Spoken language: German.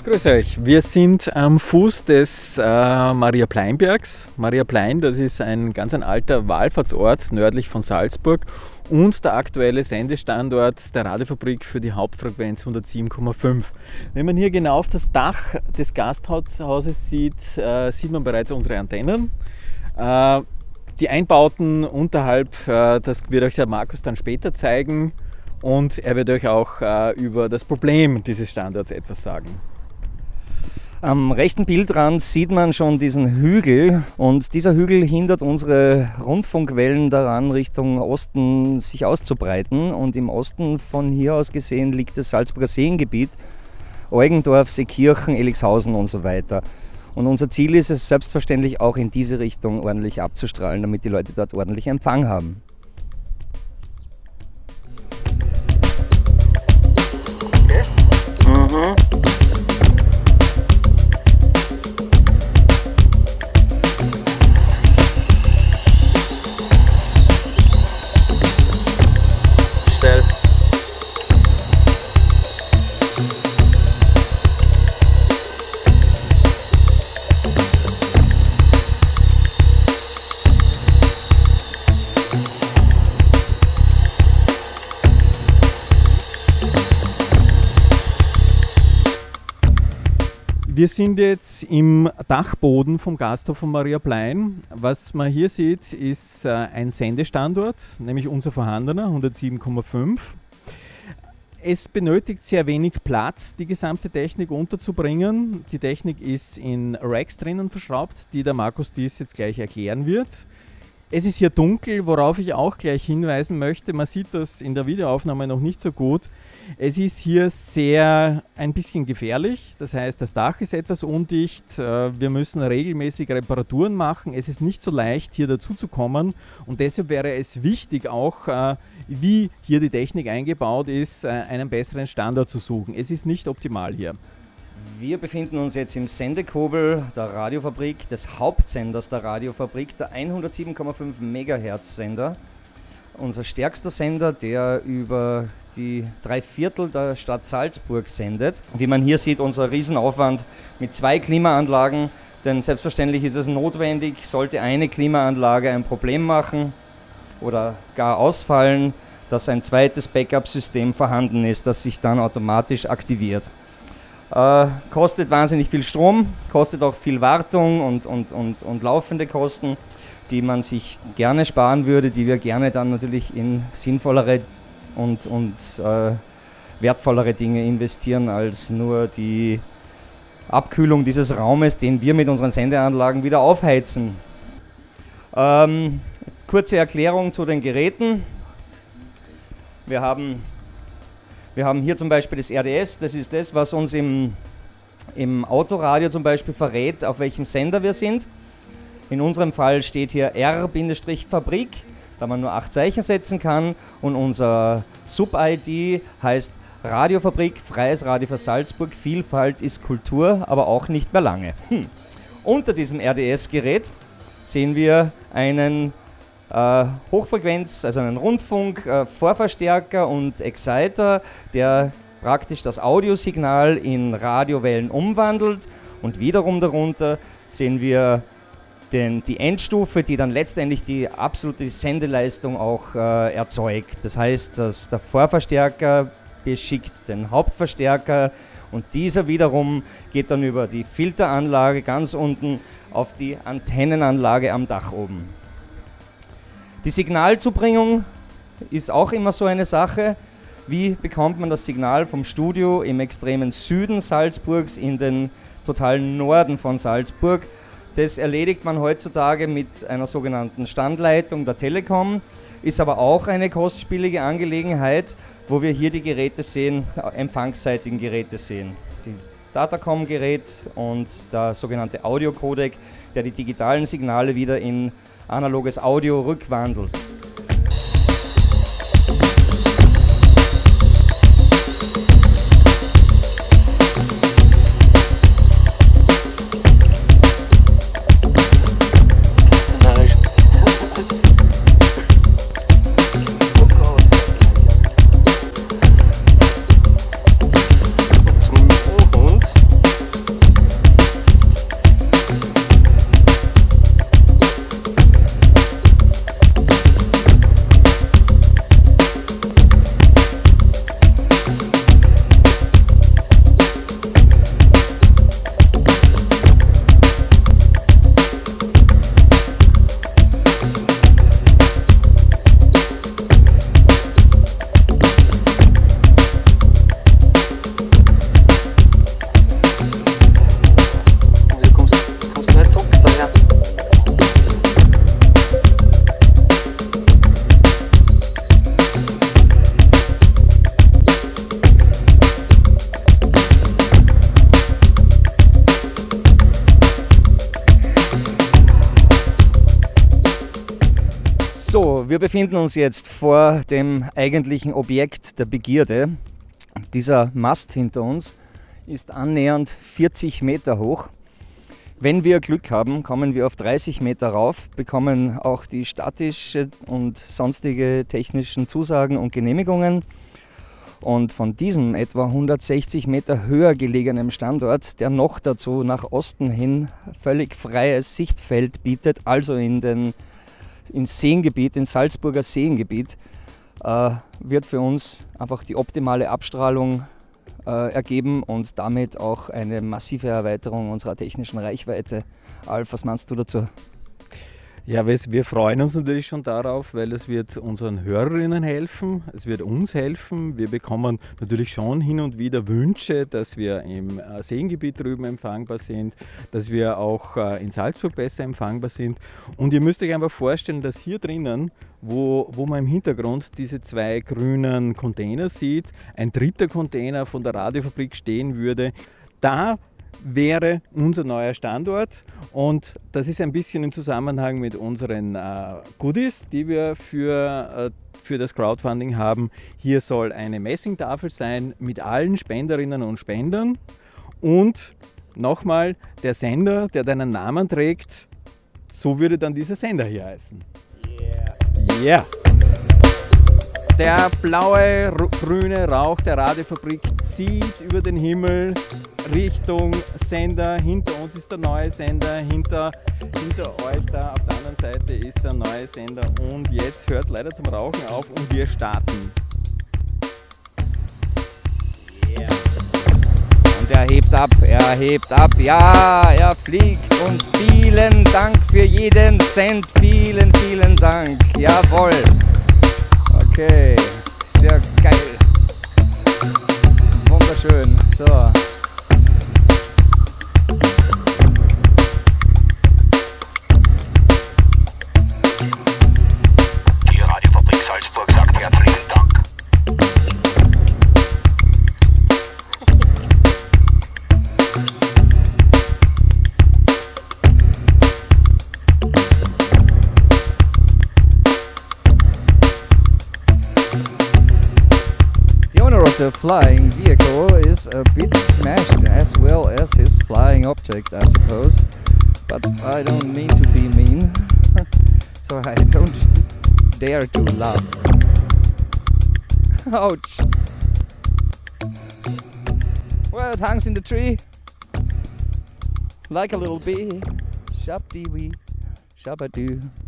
Grüß euch, wir sind am Fuß des Maria-Plein-Bergs. Maria-Plein, das ist ein ganz alter Wallfahrtsort nördlich von Salzburg und der aktuelle Sendestandort der Radiofabrik für die Hauptfrequenz 107,5. Wenn man hier genau auf das Dach des Gasthauses sieht, sieht man bereits unsere Antennen. Die Einbauten unterhalb, das wird euch der Markus dann später zeigen und er wird euch auch über das Problem dieses Standorts etwas sagen. Am rechten Bildrand sieht man schon diesen Hügel und dieser Hügel hindert unsere Rundfunkwellen daran, Richtung Osten sich auszubreiten, und im Osten von hier aus gesehen liegt das Salzburger Seengebiet, Eugendorf, Seekirchen, Elixhausen und so weiter. Und unser Ziel ist es selbstverständlich auch in diese Richtung ordentlich abzustrahlen, damit die Leute dort ordentlich Empfang haben. Okay. Wir sind jetzt im Dachboden vom Gasthof von Maria-Plein. Was man hier sieht, ist ein Sendestandort, nämlich unser vorhandener 107,5. Es benötigt sehr wenig Platz, die gesamte Technik unterzubringen. Die Technik ist in Racks drinnen verschraubt, die der Markus dies jetzt gleich erklären wird. Es ist hier dunkel, worauf ich auch gleich hinweisen möchte. Man sieht das in der Videoaufnahme noch nicht so gut. Es ist hier ein bisschen gefährlich, das heißt, das Dach ist etwas undicht, wir müssen regelmäßig Reparaturen machen, es ist nicht so leicht hier dazu zu kommen und deshalb wäre es wichtig auch, wie hier die Technik eingebaut ist, einen besseren Standort zu suchen. Es ist nicht optimal hier. Wir befinden uns jetzt im Sendekobel der Radiofabrik, des Hauptsenders der Radiofabrik, der 107,5 MHz Sender. Unser stärkster Sender, der über die 3/4 der Stadt Salzburg sendet. Wie man hier sieht, unser Riesenaufwand mit 2 Klimaanlagen, denn selbstverständlich ist es notwendig, sollte eine Klimaanlage ein Problem machen oder gar ausfallen, dass ein zweites Backup-System vorhanden ist, das sich dann automatisch aktiviert. Kostet wahnsinnig viel Strom, kostet auch viel Wartung und laufende Kosten, die man sich gerne sparen würde, die wir gerne dann natürlich in sinnvollere und wertvollere Dinge investieren als nur die Abkühlung dieses Raumes, den wir mit unseren Sendeanlagen wieder aufheizen. Kurze Erklärung zu den Geräten. Wir haben hier zum Beispiel das RDS, das ist das, was uns im Autoradio zum Beispiel verrät, auf welchem Sender wir sind. In unserem Fall steht hier R-Fabrik, da man nur 8 Zeichen setzen kann, und unser Sub-ID heißt Radiofabrik, Freies Radio für Salzburg, Vielfalt ist Kultur, aber auch nicht mehr lange. Unter diesem RDS-Gerät sehen wir einen Hochfrequenz, also einen Rundfunk, Vorverstärker und Exciter, der praktisch das Audiosignal in Radiowellen umwandelt, und wiederum darunter sehen wir die Endstufe, die dann letztendlich die absolute Sendeleistung auch erzeugt. Das heißt, dass der Vorverstärker beschickt den Hauptverstärker und dieser wiederum geht dann über die Filteranlage ganz unten auf die Antennenanlage am Dach oben. Die Signalzubringung ist auch immer so eine Sache. Wie bekommt man das Signal vom Studio im extremen Süden Salzburgs in den totalen Norden von Salzburg? Das erledigt man heutzutage mit einer sogenannten Standleitung der Telekom, ist aber auch eine kostspielige Angelegenheit, wo wir hier die Geräte sehen, empfangsseitigen Geräte sehen. Die Datacom-Gerät und der sogenannte Audio-Codec, der die digitalen Signale wieder in analoges Audio rückwandelt. Zum uns So, wir befinden uns jetzt vor dem eigentlichen Objekt der Begierde. Dieser Mast hinter uns ist annähernd 40 Meter hoch. Wenn wir Glück haben, kommen wir auf 30 Meter rauf, bekommen auch die statische und sonstige technischen Zusagen und Genehmigungen. Und von diesem etwa 160 Meter höher gelegenen Standort, der noch dazu nach Osten hin völlig freies Sichtfeld bietet, also ins Seengebiet, ins Salzburger Seengebiet, wird für uns einfach die optimale Abstrahlung ergeben und damit auch eine massive Erweiterung unserer technischen Reichweite. Alf, was meinst du dazu? Ja, wir freuen uns natürlich schon darauf, weil es wird unseren Hörerinnen helfen, es wird uns helfen. Wir bekommen natürlich schon hin und wieder Wünsche, dass wir im Seengebiet drüben empfangbar sind, dass wir auch in Salzburg besser empfangbar sind. Und ihr müsst euch einfach vorstellen, dass hier drinnen, wo man im Hintergrund diese 2 grünen Container sieht, ein dritter Container von der Radiofabrik stehen würde, da wäre unser neuer Standort, und das ist ein bisschen im Zusammenhang mit unseren Goodies, die wir für das Crowdfunding haben. Hier soll eine Messingtafel sein mit allen Spenderinnen und Spendern, und nochmal der Sender, der deinen Namen trägt, so würde dann dieser Sender hier heißen. Yeah. Der blaue, grüne Rauch der Radiofabrik zieht über den Himmel Richtung Sender. Hinter uns ist der neue Sender, hinter euch da auf der anderen Seite ist der neue Sender, und jetzt hört leider zum Rauchen auf und wir starten. Yeah. Und er hebt ab, ja, er fliegt, und vielen Dank für jeden Cent, vielen Dank, jawohl. Okay, sehr geil. Wunderschön. So. Die Radiofabrik Salzburg sagt herzlichen Dank. The flying vehicle is a bit smashed, as well as his flying object, I suppose. But I don't mean to be mean, so I don't dare to laugh. Ouch! Well, it hangs in the tree, like a little bee. Shab-dee-wee, shabadoo.